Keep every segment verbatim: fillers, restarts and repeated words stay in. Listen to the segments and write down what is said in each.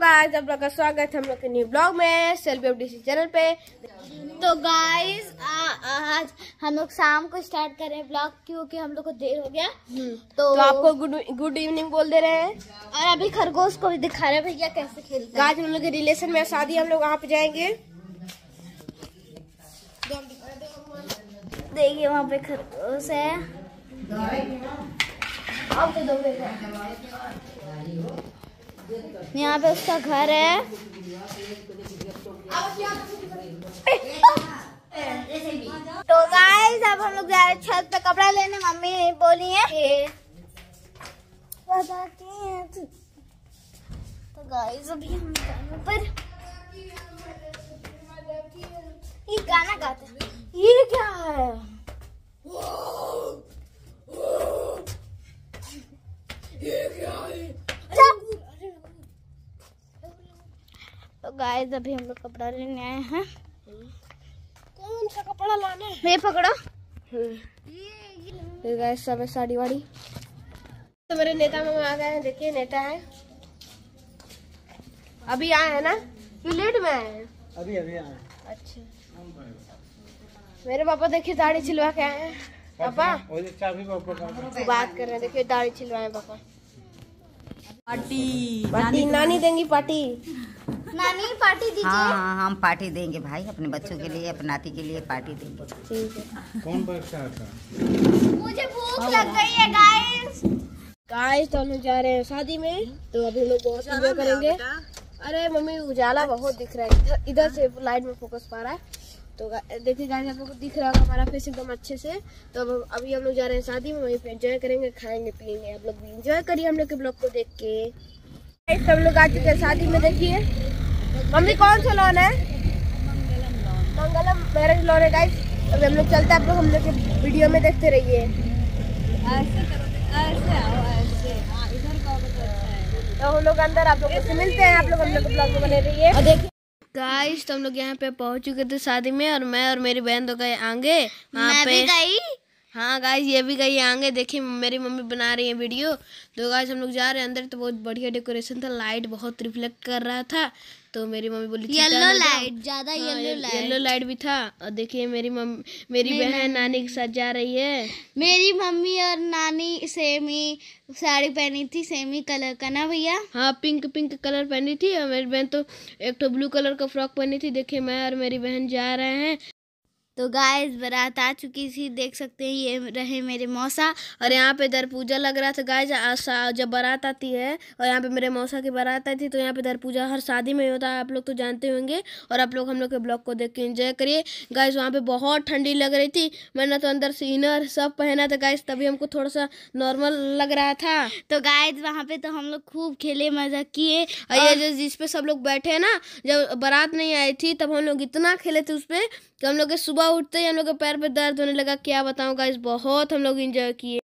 Guys, आप लोग का स्वागत है हम लोग के न्यू ब्लॉग में सेल्फी अपडेशन चैनल पे। तो गाइस आज हम लोग शाम को स्टार्ट कर रहे हैं ब्लॉग क्योंकि हम लोग को देर हो गया। तो, तो आपको गुड गुड इवनिंग बोल दे रहे हैं और अभी खरगोश को भी दिखा रहे हैं भैया कैसे खेलते हैं। आज हम लोग के रिलेशन में शादी, हम लोग वहाँ पे जाएंगे। देखिए वहाँ पे खरगोश है। यहाँ पे उसका घर है। तो गाइस अब हम लोग जा रहे हैं छत पे कपड़ा लेने। मम्मी बोली है बताती है। तो गाइस अभी हम गाने पर ये गाना गाते हैं। ये क्या है? ये क्या है? तो गाइस अभी हम लोग कपड़ा लेने आए हैं। कौन सा कपड़ा लाना है? ये पकड़ो। ये गाइस सब है साड़ी वाड़ी। तो मेरे नेता में आ गए हैं। देखिए नेता है, अभी आए हैं ना कि लेट में आए हैं? अभी अभी आए। अच्छा, मेरे पापा देखिए दाढ़ी छिलवा के आए हैं। पापा चाबी बात कर रहे हैं। देखिए दाढ़ी छिलवाए पापा। पार्टी पार्टी नानी देंगी पार्टी। नानी पार्टी दीजिए। हाँ, हम पार्टी देंगे भाई, अपने बच्चों के लिए, अपने नाती के लिए पार्टी देंगे। ठीक है। कौन बच्चा आता? मुझे भूख लग गई है गाइस। गाइस तो हम लोग जा रहे हैं शादी में, तो अभी हम लोग बहुत एंजॉय करेंगे। अरे मम्मी उजाला बहुत दिख रहा है, इधर इधर से लाइट में फोकस पा रहा है। तो देखिए गाइस आप लोग को दिख रहा होगा हमारा फेस एकदम अच्छे से। तो अब अभी हम लोग जा रहे हैं शादी में, वहीं पे एंजॉय करेंगे, खाएंगे पियेंगे। आप लोग भी एंजॉय करिए हम लोग के ब्लॉग को देख के। सब लोग आ चुके हैं शादी में। देखिए मम्मी कौन सा लॉन है? मंगलम मैरिज लॉन है गाइस। अभी हम लोग चलते हैं, आप लोग हम लोग के वीडियो में देखते रहिए। ऐसे ऐसे आओ ऐसे। हाँ, इधर का तो हम लोग अंदर आप लोगों से मिलते हैं। आप लोग हम लोग के ब्लॉग में बने रहिए। और देखिए गाइस तो हम लोग यहाँ पे पहुंच चुके थे शादी में, और मैं और मेरी बहन तो गए आगे वहाँ पे। गई। हाँ गाइस ये भी गई आगे। देखिए मेरी मम्मी बना रही है वीडियो। तो गाइस हम लोग जा रहे हैं अंदर। तो बहुत बढ़िया डेकोरेशन था, लाइट बहुत रिफ्लेक्ट कर रहा था। तो मेरी मम्मी बोली येलो लाइट, ज्यादा येलो लाइट। येलो लाइट भी था। और देखिए मेरी मम्मी मेरी बहन नानी के साथ जा रही है। मेरी मम्मी और नानी सेम ही साड़ी पहनी थी, सेम ही कलर का ना भैया। हाँ पिंक पिंक कलर पहनी थी, और मेरी बहन तो एक तो ब्लू कलर का फ्रॉक पहनी थी। देखिए मैं और मेरी बहन जा रहे हैं। तो गाइस बारात आ चुकी थी, देख सकते हैं ये रहे मेरे मौसा। और यहाँ पे दर पूजा लग रहा था गाइस। जब बारात आती है और यहाँ पे मेरे मौसा की बारात आई थी, तो यहाँ पे दर पूजा हर शादी में होता है, आप लोग तो जानते होंगे। और आप लोग हम लोग के ब्लॉग को देख के एंजॉय करिए गाइस। वहाँ पे बहुत ठंडी लग रही थी, मैंने तो अंदर से इनर सब पहना था गाइस, तभी हमको थोड़ा सा नॉर्मल लग रहा था। तो गाइस वहाँ पे तो हम लोग खूब खेले, मजा किए। और ये जो जिस पे सब लोग बैठे हैं ना, जब बारात नहीं आई थी तब हम लोग इतना खेले थे उस पे कि हम लोग के सुबह उठते ही हम लोग के पैर पे दर्द होने लगा। क्या बताऊं गाइस, बहुत हम लोग एंजॉय किए।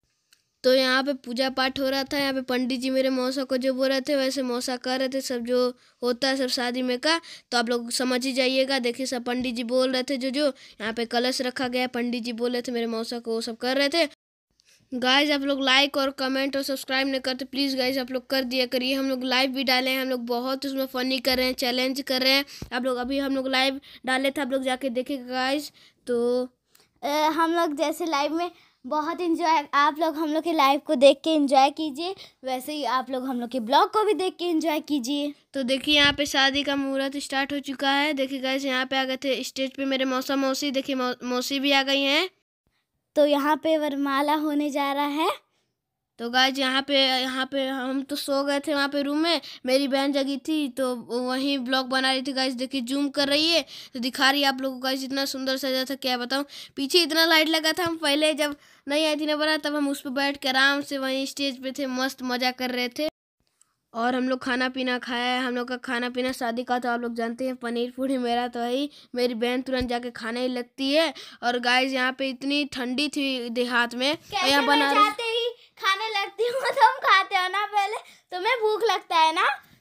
तो यहाँ पे पूजा पाठ हो रहा था। यहाँ पे पंडित जी मेरे मौसा को जो बोल रहे थे वैसे मौसा कर रहे थे, सब जो होता है सब शादी में का। तो आप लोग समझ ही जाइएगा। देखिए सब पंडित जी बोल रहे थे, जो जो यहाँ पे कलश रखा गया, पंडित जी बोल रहे थे मेरे मौसा को, वो सब कर रहे थे। गाइज आप लोग लाइक और कमेंट और सब्सक्राइब नहीं करते, प्लीज़ गाइज आप लोग कर दिया करिए। हम लोग लाइव भी डाले हैं, हम लोग बहुत उसमें फ़नी कर रहे हैं, चैलेंज कर रहे हैं। आप लोग अभी हम लोग लाइव डाले थे, आप लोग जाके देखिएगा गाइज। तो आ, हम लोग जैसे लाइव में बहुत इंजॉय, आप लोग हम लोग के लाइव को देख के एंजॉय कीजिए, वैसे ही आप लोग हम लोग के ब्लॉग को भी देख के एंजॉय कीजिए। तो देखिए यहाँ पे शादी का मुहूर्त स्टार्ट हो चुका है। देखिए गाइज यहाँ पे आ गए थे स्टेज पे मेरे मौसा मौसी। देखिए मौ, मौसी भी आ गई हैं। तो यहाँ पे वरमाला होने जा रहा है। तो गाइज यहाँ पे यहाँ पे हम तो सो गए थे वहाँ पे रूम में, मेरी बहन जगी थी तो वहीं ब्लॉग बना रही थी गाइज। देखिए जूम कर रही है तो दिखा रही है आप लोगों को गाइज। इतना सुंदर सजा था क्या बताऊँ, पीछे इतना लाइट लगा था। हम पहले जब नहीं आई थी ना बना, तब हम उस पर बैठ के आराम से वहीं स्टेज पे थे, मस्त मजा कर रहे थे। और हम लोग खाना पीना खाया है। हम लोग का खाना पीना शादी का तो आप लोग जानते हैं, पनीर पूरी। मेरा तो है, मेरी बहन तुरंत जाके खाने ही लगती है। और गाइज यहाँ पे इतनी ठंडी थी देहात में, और यहाँ बना जाते ही खाने लगती हूँ, तुम खाते हो ना पहले, तुम्हें भूख लगता है ना।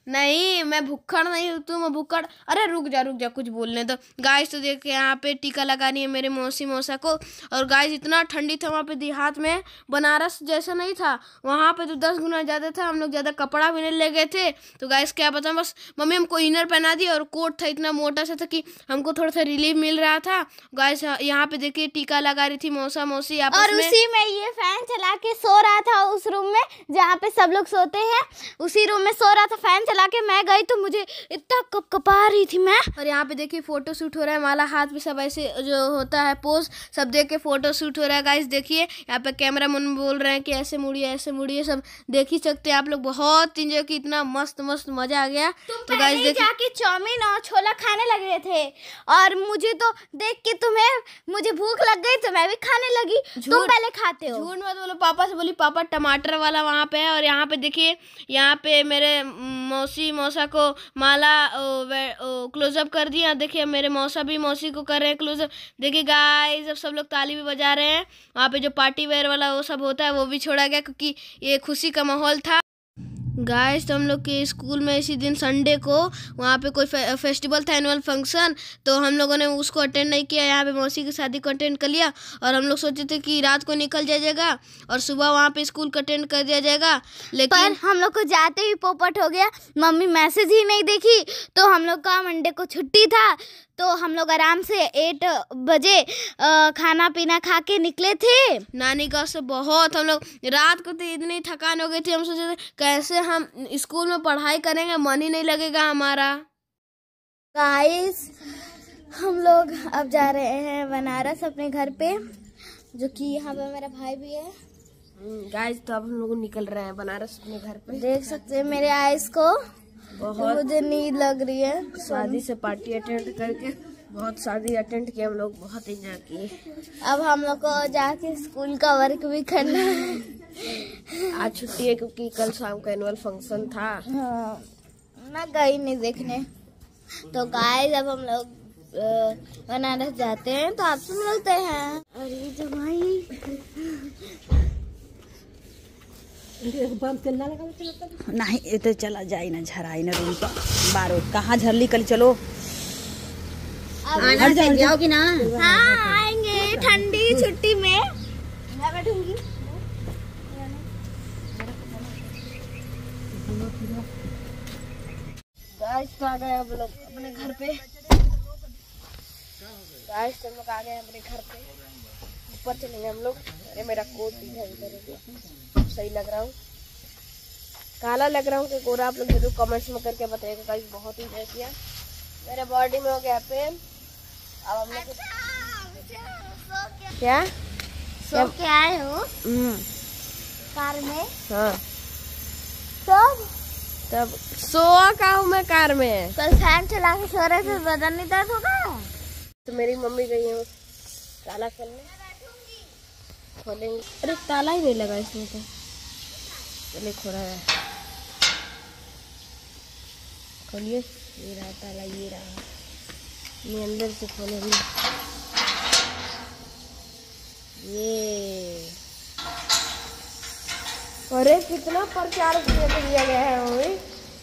नहीं, मैं भुक्खड़ नहीं हूँ, तू मैं भुक्खड़। अरे रुक जा रुक जा, कुछ बोलने दो। गाइस तो देख यहाँ पे टीका लगा रही है मेरे मौसी मौसा को। और गाइस इतना ठंडी था वहाँ पे देहात में, बनारस जैसा नहीं था। वहाँ पे तो दस गुना ज़्यादा था। हम लोग ज़्यादा कपड़ा भी नहीं ले गए थे। तो गाइस क्या बताऊँ, बस मम्मी हमको इनर पहना दी और कोट था इतना मोटा सा था कि हमको थोड़ा सा रिलीफ मिल रहा था। गाइस यहाँ पे देखिए टीका लगा रही थी मौसा मौसी आपस और में। उसी में ये फैन चला के सो रहा था उस रूम में जहाँ पे सब लोग सोते हैं। उसी रूम में सो रहा था, फैन चला के। मैं गई तो मुझे इतना कप कपा रही थी मैं। और यहाँ पे देखिए फोटो शूट हो रहा है, माला हाथ में सब ऐसे जो होता है पोज, सब देख के फोटो शूट हो रहा है। गाइस देखिए यहाँ पे कैमरा मैन बोल रहे हैं कि ऐसे मुड़िए ऐसे मुड़िए, सब देख ही सकते हैं आप लोग। बहुत इंजॉय की, इतना मस्त मस्त मजा आ गया। तो गाइस देखिए जाके चाउमीन और छोला खाने लग रहे थे और मुझे तो देख के तुम्हें मुझे भूख लग गई तो मैं भी खाने लगी। तुम पहले खाते हो। झूठ मत बोलो। पापा से बोली पापा टमाटर वाला वहाँ पे है। और यहाँ पे देखिए यहाँ पे मेरे मौसी मौसा को माला क्लोजअप कर दिया। देखिए मेरे मौसा भी मौसी को कर रहे हैं क्लोजअप। देखिए गाइस अब सब लोग ताली भी बजा रहे हैं। वहाँ पे जो पार्टी वेयर वाला वो सब होता है वो भी छोड़ा गया क्योंकि ये खुशी का माहौल था। गाइस तो हम लोग के स्कूल में इसी दिन संडे को वहाँ पे कोई फे, फेस्टिवल था, एनुअल फंक्शन। तो हम लोगों ने उसको अटेंड नहीं किया। यहाँ पे मौसी की शादी को अटेंड कर लिया। और हम लोग सोचे थे कि रात को निकल जाएगा और सुबह वहाँ पे स्कूल को अटेंड कर दिया जाएगा। लेकिन पर हम लोग को जाते ही पोपट हो गया। मम्मी मैसेज ही नहीं देखी। तो हम लोग का मंडे को छुट्टी था तो हम लोग आराम से एट बजे खाना पीना खा के निकले थे नानी गाँव से। बहुत हम लोग रात को तो इतनी थकान हो गई थी, हम सोचे थे कैसे हम स्कूल में पढ़ाई करेंगे, मन ही नहीं लगेगा हमारा। गाइस हम लोग अब जा रहे हैं बनारस अपने घर पे, जो कि यहाँ पे मेरा भाई भी है। गाइस तो अब हम लोग निकल रहे हैं बनारस अपने घर पे। देख सकते हैं मेरे आइस को, बहुत मुझे नींद लग रही है। शादी से पार्टी अटेंड करके बहुत शादी अटेंड किए हम लोग, बहुत एंजॉय किए। अब हम लोग को जाके स्कूल का वर्क भी करना है। आज छुट्टी है क्योंकि कल शाम का एनुअल फंक्शन था। हाँ, मैं गई नहीं देखने। तो गाइस अब हम लोग बनारस जाते हैं तो आपसे मिलते हैं। और ये जो भाई नहीं ये तो चला जाए ना, झराई ना रूम का बारो कहाँ झरली कल। चलो हट जाओगी ना। हाँ आएंगे ठंडी छुट्टी में। मैं बैठूंगी। गाइस तो आ गए हम लोग अपने घर पे। गाइस तो हम लोग आ गए अपने घर पे। ऊपर चलेंगे हम लोग। अरे मेरा कोट भी है इधर, सही लग रहा हूँ काला लग रहा हूँ कि गोरा, आप लोग जरूर कमेंट्स में करके बताइएगा। गाइस बहुत ही एंजॉय किया, मेरे बॉडी में हो गया पेन। अब हम लोग क्या सो के आए हो कार में? हाँ तब तब सोआ का हूँ मैं कार में। कल फैन चला के सो रहे थे, बदन नहीं दर्द होगा? तो मेरी मम्मी गई है ताला खोलने, खोलेंगे। अरे ताला ही नहीं लगा इसमें तो, चलिए खोला है, खोलिए। ये रहा ताला, ये रहा, ये अंदर से खोलेंगे। ये अरे कितना प्रचार दिया गया है हमें।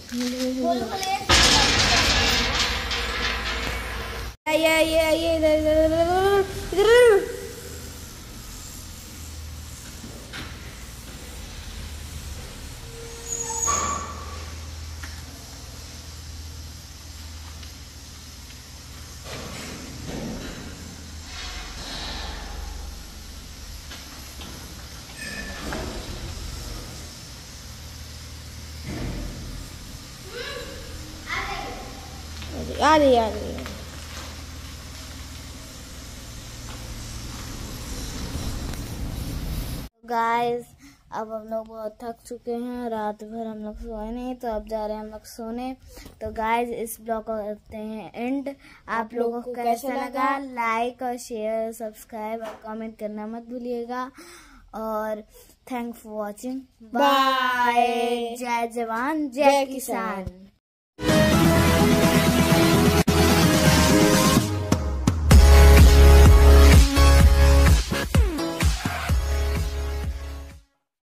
ये ये ये इधर इधर इधर। आ रही आ रही है। गाइस अब हम लोग बहुत थक चुके हैं, रात भर हम लोग सोए नहीं, तो अब जा रहे हैं हम लोग सोने। तो गाइस इस ब्लॉग को करते हैं एंड। आप लोगों को कैसा लगा लाइक और शेयर सब्सक्राइब और कमेंट करना मत भूलिएगा। और थैंक फॉर वॉचिंग। बाय। जय जवान जय किसान।